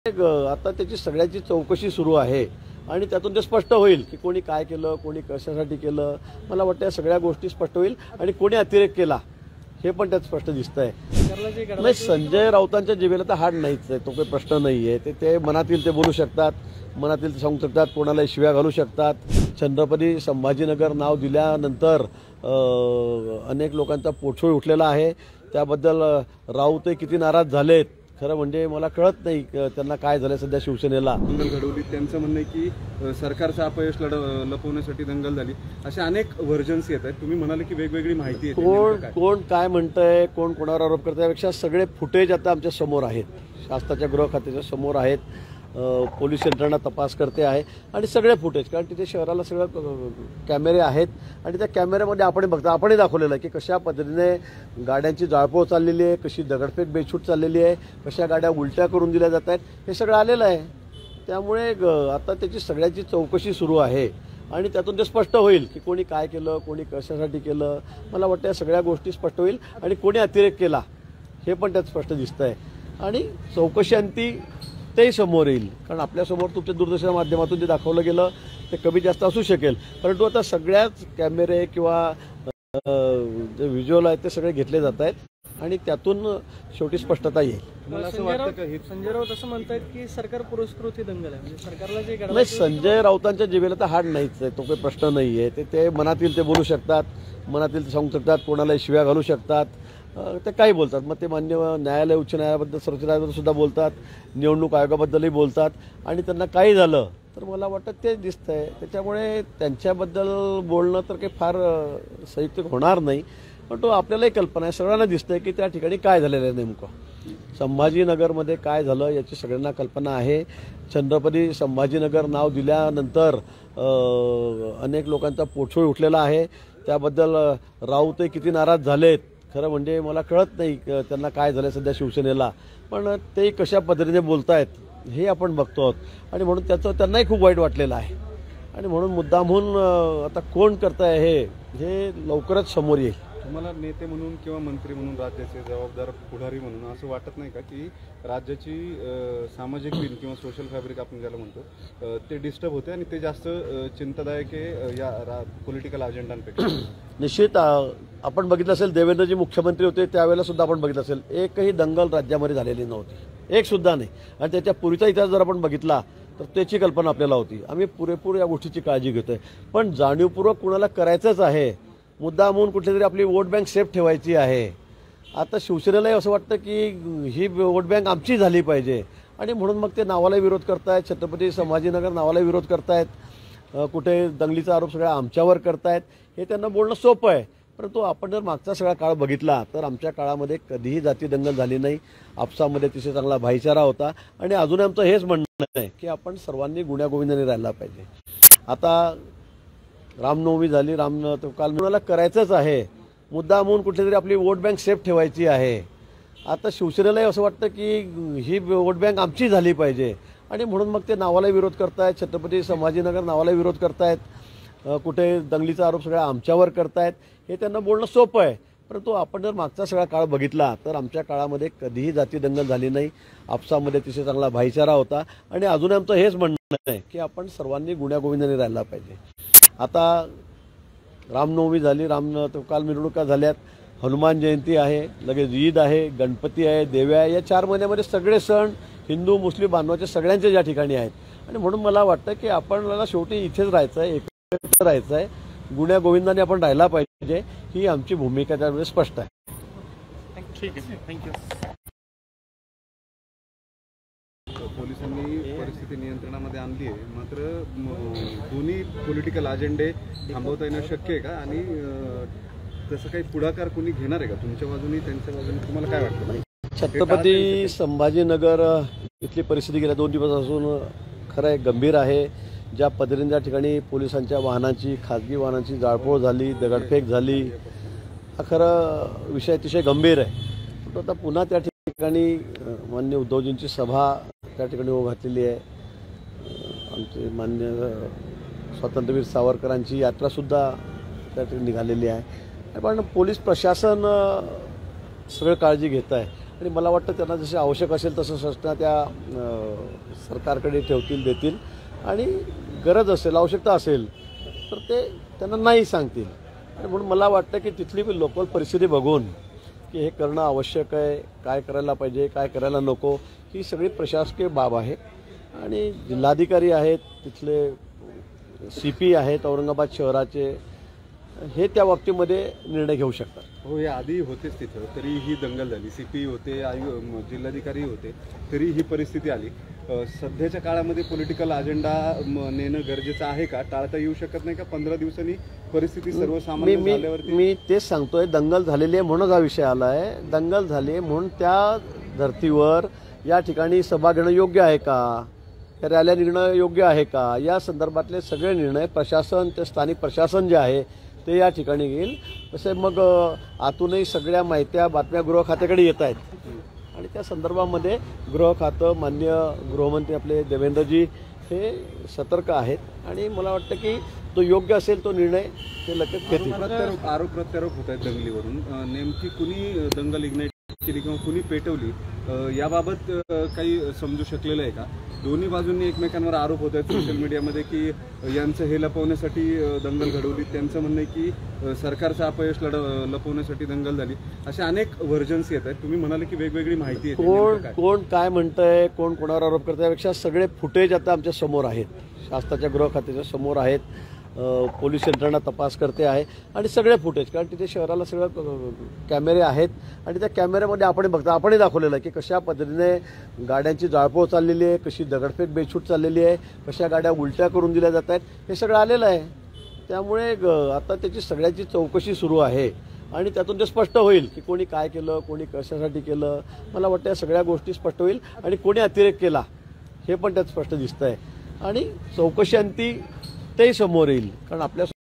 आता त्याची सगळ्याची चौकशी सुरू आहे आणि त्यातून ते स्पष्ट होईल की कोणी काय केलं, कोणी कशासाठी केलं. मला वाटतं या सगळ्या गोष्टी स्पष्ट होईल आणि कोणी अतिरेक केला हे पण त्यात स्पष्ट दिसतंय. नाही, संजय राऊतांच्या जिभेला तर हाड नाहीच आहे, तो काही प्रश्न नाही आहे. ते मनातील ते बोलू शकतात, मनातील ते सांगू शकतात, कोणाला शिव्या घालू शकतात. छत्रपती संभाजीनगर नाव दिल्यानंतर अनेक लोकांचा पोटशोळ उठलेला आहे. त्याबद्दल राऊतही किती नाराज झालेत खरं म्हणजे मला कळत नाही त्यांना काय झालं सध्या शिवसेनेला. दंगल घडवली, त्यांचं म्हणणं आहे की सरकारचं अपयश लपवण्यासाठी दंगल झाली, अशा अनेक व्हर्जन्स येत आहेत. तुम्ही म्हणाले की वेगवेगळी माहिती आहे, कोण काय म्हणतंय, कोण कोणावर आरोप करत यापेक्षा सगळे फुटेज आता आमच्या समोर आहेत, शासनाच्या गृह खात्याच्या समोर आहेत. पोलीस यंत्रणा तपास करते आहे आणि सगळे फुटेज, कारण तिथे शहराला सगळं कॅमेरे आहेत आणि त्या कॅमेऱ्यामध्ये आपणही दाखवलेलं आहे की कशा पद्धतीने गाड्यांची जाळपोळ चाललेली आहे, कशी दगडफेक बेछूट चाललेली आहे, कशा गाड्या उलट्या करून दिल्या जात आहेत, हे सगळं आलेलं आहे. त्यामुळे आता त्याची सगळ्याची चौकशी सुरू आहे आणि त्यातून ते स्पष्ट होईल की कोणी काय केलं, कोणी कशासाठी केलं. मला वाटतं या सगळ्या गोष्टी स्पष्ट होईल आणि कोणी अतिरेक केला हे पण त्यात स्पष्ट दिसतंय आणि चौकशी अंती तेही समोर येईल. कारण आपल्यासमोर तुमच्या दूरदर्शनाच्या माध्यमातून जे दाखवलं गेलं ते कमी जास्त असू शकेल, परंतु आता सगळ्याच कॅमेरे किंवा जे व्हिज्युअल आहेत ते सगळे घेतले जात आहेत आणि त्यातून शेवटी स्पष्टता येईल. संजय राऊत असं म्हणतायत की सरकार पुरस्कृत ही दंगल आहे, म्हणजे सरकारला जे नाही, संजय राऊतांच्या जिभेला तर हाड नाहीच आहे, तो काही प्रश्न नाही आहे. ते मनातील ते बोलू शकतात, मनातील ते सांगू शकतात, कोणाला शिव्या घालू शकतात, ते काही बोलतात. मग ते मान्य न्यायालय, उच्च न्यायालयाबद्दल, सर्वोच्च न्यायालयाबद्दल सुद्धा बोलतात, निवडणूक आयोगाबद्दलही बोलतात आणि त्यांना काही झालं तर मला वाटतं ते दिसतंय. त्याच्यामुळे त्यांच्याबद्दल बोलणं तर काही फार संयुक्त होणार नाही, पण तो आपल्यालाही कल्पना आहे, सगळ्यांना दिसतंय की त्या ठिकाणी काय झालेलं आहे. नेमकं संभाजीनगरमध्ये काय झालं याची सगळ्यांना कल्पना आहे. छत्रपती संभाजीनगर नाव दिल्यानंतर अनेक लोकांचा पोटशोळ उठलेला आहे. त्याबद्दल राऊतही किती नाराज झालेत खरं म्हणजे मला कळत नाही त्यांना काय झालं सध्या शिवसेनेला, पण ते कशा पद्धतीने बोलतायत हे आपण बघतो आहोत आणि म्हणून त्यांनाही खूप वाईट वाटलेलं आहे आणि म्हणून मुद्दामहून आता कोण करताय हे लवकरच समोर येईल. तुम्हाला नेते म्हणून किंवा मंत्री म्हणून, राज्याचे जबाबदार पुढारी म्हणून असं वाटत नाही का की राज्याची सामाजिक वीण किंवा सोशल फॅब्रिक आपण ज्याला म्हणतो ते डिस्टर्ब होते आणि ते जास्त चिंतादायक आहे या पॉलिटिकल अजेंडांपेक्षा? निश्चित आपण बघितलं असेल, देवेंद्रजी मुख्यमंत्री होते त्यावेळेला सुद्धा आपण बघितलं असेल एकही दंगल राज्यामध्ये झालेली नव्हती, एक सुद्धा नाही. आणि त्याच्या पूर्वीचा इतिहास जर आपण बघितला तर त्याची कल्पना आपल्याला होती. आम्ही पुरेपूर या गोष्टीची काळजी घेतोय, पण जाणीवपूर्वक कुणाला करायचंच आहे, मुद्दामहून कुठली तरी आपली वोट बँक सेफ ठेवायची आहे. आता शिवसेनेलाही असं वाटतं की ही वोट बँक आमची झाली पाहिजे आणि म्हणून मग ते नावालाही विरोध करतायत, छत्रपती संभाजीनगर नावालाही विरोध करतायत, कुठे दंगलीचा आरोप सगळ्या आमच्यावर करतायत. हे त्यांना बोलणं सोपं आहे, परंतु आपण जर मागचा सगळा काळ बघितला तर आमच्या काळामध्ये कधीही जाती दंगल झाली नाही. आपसामध्ये अतिशय चांगला भाईचारा होता आणि अजून आमचं हेच म्हणणं आहे की आपण सर्वांनी गुण्यागोविंदाने राहायला पाहिजे. आता रामनवमी झाली, काल कोणाला करायचंच आहे, मुद्दामहून कुठली तरी आपली वोट बँक सेफ ठेवायची आहे. आता शिवसेनेलाही असं वाटतं की ही वोट बँक आमची झाली पाहिजे आणि म्हणून मग ते नावालाही विरोध करतायत, छत्रपती संभाजीनगर नावालाही विरोध करतायत, कुठे दंगलीचा आरोप सगळ्या आमच्यावर करतायत. हे त्यांना बोलणं सोपं आहे, परंतु आपण जर मागचा सगळा काळ बघितला तर आमच्या काळामध्ये कधीही जाती दंगल झाली नाही. आपसामध्ये अतिशय चांगला भाईचारा होता आणि अजून आमचं हेच म्हणणं आहे की आपण सर्वांनी गुण्यागोविंदाने राहायला पाहिजे. आता रामनवमी झाली, काल मिरवणुका झाल्यात, हनुमान जयंती आहे, लगेच ईद आहे, गणपती आहे, देव्या आहे. या 4 महिन्यामध्ये सगळे सण हिंदू मुस्लिम बांधवाचे सगळ्यांचे ज्या ठिकाणी आहेत आणि म्हणून मला वाटतं की आपल्याला शेवटी इथेच राहायचं आहे, एकत्र राहायचं आहे, गुण्यागोविंदाने आपण राहायला पाहिजे. ही आमची भूमिका त्यावेळेस स्पष्ट आहे. ठीक आहे, थँक्यू. पोलिसांनी परिस्थिती नियंत्रणामध्ये आणली आहे, मात्र दोन्ही पॉलिटिकल अजेंडे थांबवता येणं शक्य आहे का आणि तसं काही पुढाकार कोणी घेणार आहे का तुमच्या बाजूने त्यांच्या बाजूने? तुम्हाला काय वाटतं? छत्रपती संभाजीनगर इथली परिस्थिती गेल्या 2 दिवसापासून खरं आहे गंभीर आहे. ज्या पद्धतीने त्या ठिकाणी पोलिसांच्या वाहनांची, खाजगी वाहनांची जाळपोळ झाली, दगडफेक झाली, हा खरं विषय अतिशय गंभीर आहे. पण आता पुन्हा त्या ठिकाणी मान्य उद्धवजींची सभा त्या ठिकाणी घातलेली आहे. आमचे मान्य स्वातंत्र्यवीर सावरकरांची यात्रासुद्धा त्या ठिकाणी निघालेली आहे. पण पोलीस प्रशासन सगळं काळजी घेत आहे आणि मला वाटतं त्यांना जसे आवश्यक असेल तसं सूचना त्या सरकारकडे ठेवतील, देतील आणि गरज असेल, आवश्यकता असेल तर ते त्यांना नाही सांगतील. आणि म्हणून मला वाटतं की तिथली लोकल परिस्थिती बघून की हे करणं आवश्यक आहे, काय करायला पाहिजे, काय करायला नको, ही सगळी प्रशासकीय बाब आहे. आणि जिल्हाधिकारी आहेत, तिथले CP आहेत औरंगाबाद शहराचे, हे त्या बाबतीमध्ये निर्णय घेऊ शकतात. हो, हे आधी होतेच तिथं, तरी ही दंगल झाली. CP होते, जिल्हाधिकारी होते, तरी ही परिस्थिती आली. सध्याच्या काळामध्ये पॉलिटिकल अजेंडा नेणं गरजेचं आहे का? टाळता येऊ शकत नाही का 15 दिवसांनी परिस्थिती सर्वसामान्य झाल्यावरती? मी तेच सांगतोय, दंगल झालेली आहे म्हणून हा विषय आला आहे. दंगल झाली म्हणून त्या धर्तीवर या ठिकाणी सभा घेणं योग्य आहे का, त्या रॅल्या निघणं योग्य आहे का, या संदर्भातले सगळे निर्णय प्रशासन, ते स्थानिक प्रशासन जे आहे ते या ठिकाणी घेईल. तसे मग आतूनही सगळ्या माहित्या, बातम्या गृह खात्याकडे येत आहेत आणि त्या संदर्भामध्ये गृह खातं, माननीय गृहमंत्री आपले देवेंद्रजी हे सतर्क आहेत आणि मला वाटतं की तो योग्य असेल तो निर्णय ते लगेच घेतील. आरोप प्रत्यारोप होत आहेत दंगलीवरून. नेमकी कुणी दंगल इग्नाईट केली किंवा कुणी पेटवली याबाबत काही समजू शकलेलं आहे का? दोन्ही बाजूंनी एकमेकांवर आरोप होत आहेत सोशल मीडियामध्ये की यांचं हे लपवण्यासाठी दंगल घडवली, त्यांचं म्हणणं आहे की सरकारचं अपयश लपवण्यासाठी दंगल झाली. अशा अनेक व्हर्जन्स येत आहेत. तुम्ही म्हणाले की वेगवेगळी माहिती आहे. कोण काय म्हणतंय, कोण कोणावर आरोप करतंय यापेक्षा सगळे फुटेज आता आमच्या समोर आहेत, शासनाच्या गृह खात्याच्या समोर आहेत. पोलीस यंत्रणा तपास करते आहे आणि सगळे फुटेज, कारण तिथे शहराला सगळं कॅमेरे आहेत आणि त्या कॅमेऱ्यामध्ये आपण बघता, आपणही दाखवलेलं आहे की कशा पद्धतीने गाड्यांची जाळपोळ चाललेली आहे, कशी दगडफेक बेछूट चाललेली आहे, कशा गाड्या उलट्या करून दिल्या जात आहेत, हे सगळं आलेलं आहे. त्यामुळे आता त्याची सगळ्याची चौकशी सुरू आहे आणि त्यातून ते स्पष्ट होईल की कोणी काय केलं, कोणी कशासाठी केलं. मला वाटतं या सगळ्या गोष्टी स्पष्ट होईल आणि कोणी अतिरेक केला हे पण त्यात स्पष्ट दिसतंय आणि चौकशी अंती तेही समोर येईल. कारण आपल्या